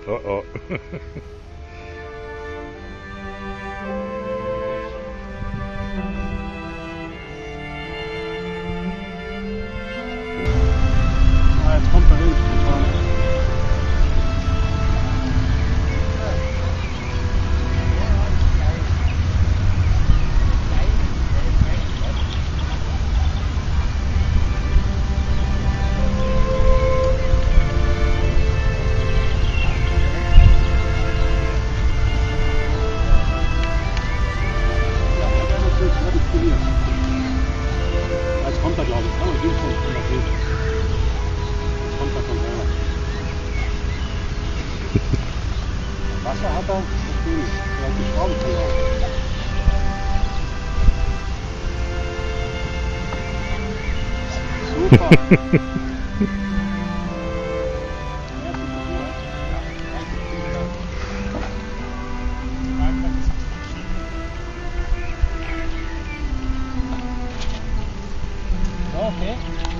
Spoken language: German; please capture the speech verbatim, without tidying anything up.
Oh oh. Ah, jetzt kommt der Wind spontan. Jetzt kommt er, glaube ich. Oh, hier kommt er. Jetzt kommt der Container. Wasser hat er? Natürlich. Er hat die Schrauben verloren. Super. Okay.